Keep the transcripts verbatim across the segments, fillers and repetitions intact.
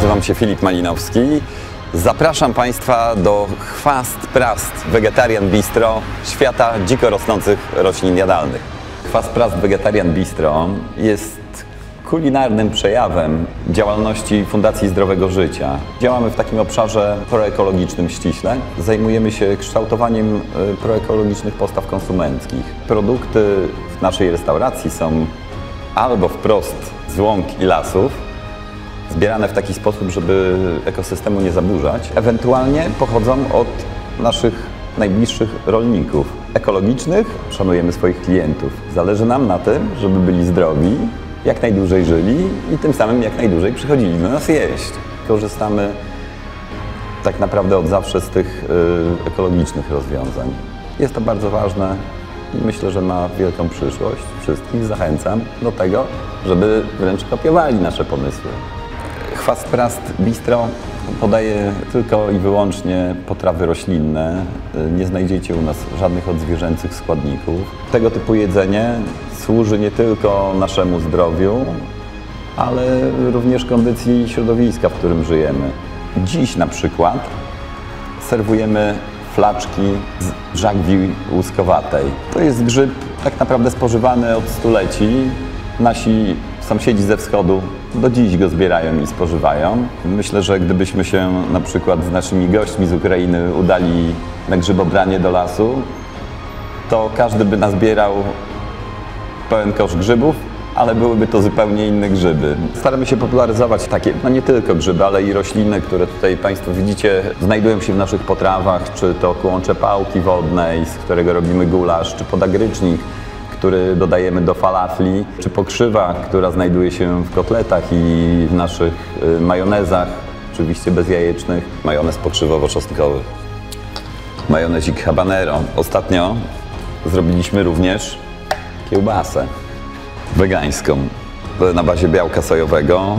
Nazywam się Filip Malinowski. Zapraszam Państwa do Chwast Prast Vegetarian Bistro świata dziko rosnących roślin jadalnych. Chwast Prast Vegetarian Bistro jest kulinarnym przejawem działalności Fundacji Zdrowego Życia. Działamy w takim obszarze proekologicznym ściśle. Zajmujemy się kształtowaniem proekologicznych postaw konsumenckich. Produkty w naszej restauracji są albo wprost z łąk i lasów, zbierane w taki sposób, żeby ekosystemu nie zaburzać, ewentualnie pochodzą od naszych najbliższych rolników ekologicznych. Szanujemy swoich klientów. Zależy nam na tym, żeby byli zdrowi, jak najdłużej żyli i tym samym jak najdłużej przychodzili do nas jeść. Korzystamy tak naprawdę od zawsze z tych y, ekologicznych rozwiązań. Jest to bardzo ważne i myślę, że ma wielką przyszłość. Wszystkich zachęcam do tego, żeby wręcz kopiowali nasze pomysły. Chwast Prast Bistro podaje tylko i wyłącznie potrawy roślinne. Nie znajdziecie u nas żadnych odzwierzęcych składników. Tego typu jedzenie służy nie tylko naszemu zdrowiu, ale również kondycji środowiska, w którym żyjemy. Dziś na przykład serwujemy flaczki z żagwi łuskowatej. To jest grzyb tak naprawdę spożywany od stuleci. Nasi sąsiedzi ze wschodu do dziś go zbierają i spożywają. Myślę, że gdybyśmy się na przykład z naszymi gośćmi z Ukrainy udali na grzybobranie do lasu, to każdy by nazbierał pełen kosz grzybów, ale byłyby to zupełnie inne grzyby. Staramy się popularyzować takie, no nie tylko grzyby, ale i rośliny, które tutaj Państwo widzicie, znajdują się w naszych potrawach, czy to kłącze pałki wodnej, z którego robimy gulasz, czy podagrycznik, który dodajemy do falafli, czy pokrzywa, która znajduje się w kotletach i w naszych majonezach, oczywiście bezjajecznych, majonez pokrzywowo-czosnkowy, majonezik habanero. Ostatnio zrobiliśmy również kiełbasę wegańską na bazie białka sojowego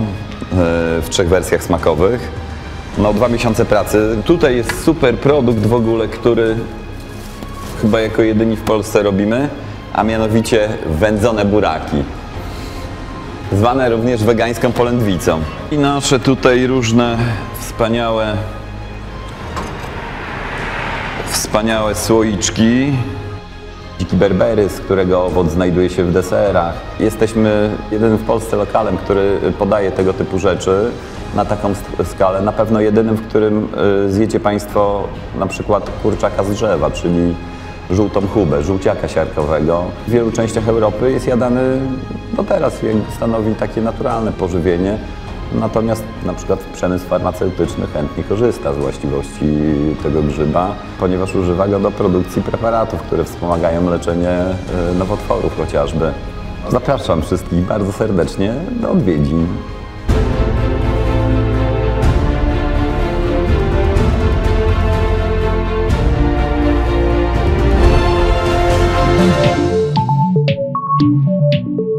w trzech wersjach smakowych. No, dwa miesiące pracy. Tutaj jest super produkt w ogóle, który chyba jako jedyni w Polsce robimy, a mianowicie wędzone buraki, zwane również wegańską polędwicą. I nasze tutaj różne wspaniałe, wspaniałe słoiczki. Dziki berberys, którego owoc znajduje się w deserach. Jesteśmy jedynym w Polsce lokalem, który podaje tego typu rzeczy na taką skalę. Na pewno jedynym, w którym zjecie Państwo na przykład kurczaka z drzewa, czyli żółtą chubę, żółciaka siarkowego. W wielu częściach Europy jest jadany do teraz, stanowi takie naturalne pożywienie. Natomiast na przykład przemysł farmaceutyczny chętnie korzysta z właściwości tego grzyba, ponieważ używa go do produkcji preparatów, które wspomagają leczenie nowotworów chociażby. Zapraszam wszystkich bardzo serdecznie do odwiedzin. Thank you.